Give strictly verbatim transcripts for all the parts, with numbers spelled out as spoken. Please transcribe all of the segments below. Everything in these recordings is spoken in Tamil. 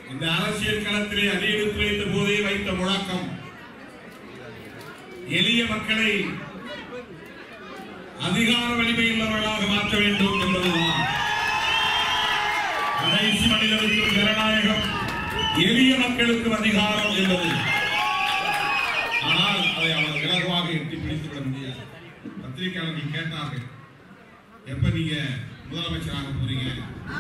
இந்த அரசியல் களத்திலே அடியெடுத்து வைத்த போதே வைத்த முழக்கம் எளிய மக்களை அதிகார வலிமை உள்ளவர்களாக மாற்ற வேண்டும் என்பதுதான். கடைசி மனிதனுக்கு ஜனநாயகம், எளிய மக்களுக்கு அதிகாரம் என்பது. ஆனால் அதை அவர் இலகுவாக எட்டி பிடித்துவிட முடியாது. பத்திரிகையாளர்கள் கேட்டார்கள், எப்ப நீங்க முதலமைச்சராக போறீங்க?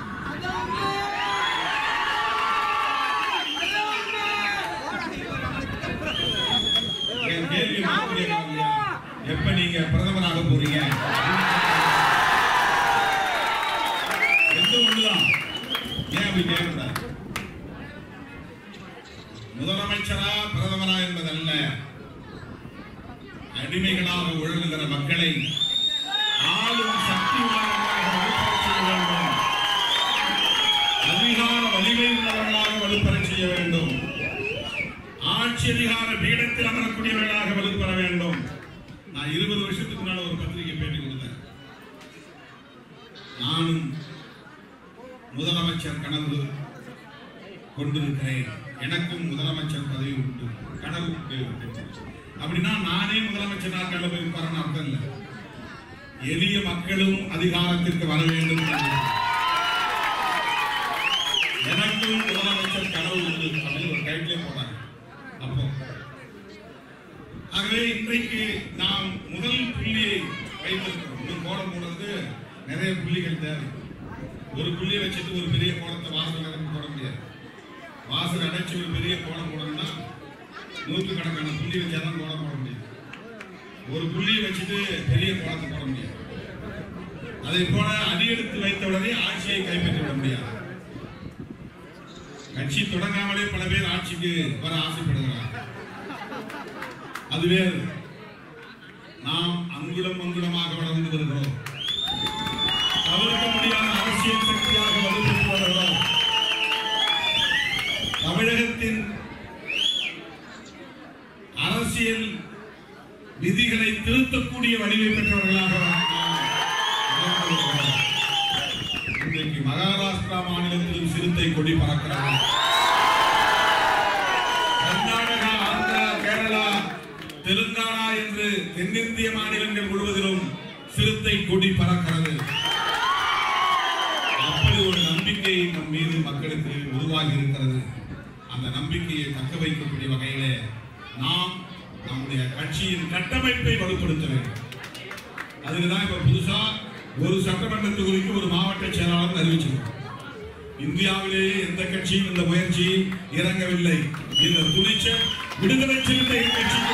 கேள்வி எப்ப நீங்க பிரதமராக போறீங்க? எந்த ஒண்ணுதான். ஏன் அப்படி கேட்கிறார்? முதலமைச்சரா பிரதமரா என்பதல்ல, அடிமைகளாக ஒழுங்குகிற மக்களை ஆளும் சக்தி செய்ய வேண்டும், அதிகார வலிமை உள்ளவர்களாக வலுப்பெற செய்ய வேண்டும், ஆட்சி அதிகார பீடத்தில் அமரக்கூடியவர்களாக வலுப்பெற வேண்டும். நான் இருபது வருஷத்துக்கு முன்னால ஒரு பத்திரிகை பேட்டி கொடுத்தேன். நானும் முதலமைச்சர் கனவு கொண்டிருக்கிறேன், எனக்கும் முதலமைச்சர் பதவி உண்டு, கனவு உண்டு அப்படின்னா நானே முதலமைச்சர் நாட்கள் போய் உட்காரன்னு அர்த்தம் இல்லை. எளிய மக்களும் அதிகாரத்திற்கு வர வேண்டும், எனக்கும் முதலமைச்சர் கனவு உண்டு அப்படின்னு ஒரு டைட்டிலே போட்டாங்க. அப்போ ஆகவே இன்றைக்கு நாம் முதல் புள்ளியை வைத்திருக்கிறோம். இன்னும் கோலம் போடுறது நிறைய புள்ளிகள் தேவை. ஒரு புள்ளியை வச்சுட்டு ஒரு பெரிய கோலத்தை வாசல் நிரம்பி போட முடியாது. வாசல் அடைச்சு ஒரு பெரிய கோலம் போடணும்னா நூற்றுக்கணக்கான புள்ளி வச்சாதான் கோலம் போட முடியும். ஒரு புள்ளியை வச்சுட்டு பெரிய கோலத்தை போட முடியாது. அதை போல அடியெடுத்து வைத்தவுடனே ஆட்சியை கைப்பற்றி விட முடியாது. கட்சி தொடங்காமலே பல பேர் ஆட்சிக்கு வர ஆசைப்படுகிறார். அதுவே நாம் அங்குலம் அங்குலமாக வளர்ந்து வருகிறோம். தவிர்க்க முடியாத அரசியல் சக்தியாக வலுப்பெற்று வருகிறோம். தமிழகத்தின் அரசியல் விதிகளை திருத்தக்கூடிய வலிமை பெற்றவர்களாக இன்றைக்கு மகாராஷ்டிரா மாநிலத்திலும் சிறுத்தை கொடி பறக்கிறது. கர்நாடகா, ஆந்திரா, கேரளா, தெலுங்கானா என்று தென்னிந்திய மாநிலங்கள் முழுவதிலும் சிறுத்தை கொடி பறக்கிறது. அப்படி ஒரு நம்பிக்கை நம் மீது மக்களுக்கு உருவாகி இருக்கிறது. அந்த நம்பிக்கையை தக்க வைக்கக்கூடிய வகையிலே நாம் நம்முடைய கட்சியின் கட்டமைப்பை வலுப்படுத்த வேண்டும். அதுக்குதான் இப்ப புதுசா ஒரு சட்டமன்ற தொகுதிக்கு ஒரு மாவட்ட செயலாளர் அறிவிச்சிருக்கோம். இந்தியாவிலேயே எந்த கட்சியும் இந்த முயற்சியில் இறங்கவில்லை. இந்த துணிச்சல் விடுதலை சிறுத்தை கட்சிக்கு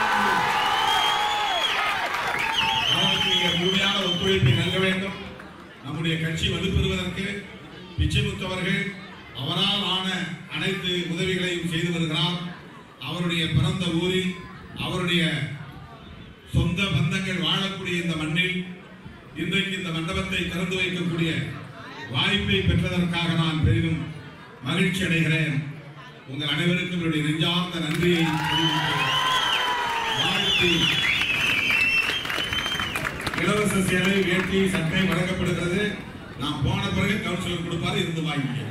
முழுமையான ஒத்துழைப்பை நல்க வேண்டும். நம்முடைய கட்சி வலுப்பெறுவதற்கு பிச்சைமுத்து அவர்கள் அவரால் ஆன அனைத்து உதவிகளையும் செய்து வருகிறார். அவருடைய பிறந்த ஊரில் அவருடைய சொந்த பந்தங்கள் வாழக்கூடிய இந்த மண்ணில் இன்றைக்கு இந்த மண்டபத்தை திறந்து வைக்கக்கூடிய வாய்ப்பை பெற்றதற்காக நான் பெரிதும் மகிழ்ச்சி அடைகிறேன். உங்கள் அனைவருக்கும் என்னுடைய நெஞ்சார்ந்த நன்றியை வாழ்த்தி, இலவச சேலை, வேட்டி, சட்டை வழங்கப்படுகிறது. நான் போன பிறகு கவுன்சிலர் கொடுப்பாரு, இருந்து வாங்கிக்க.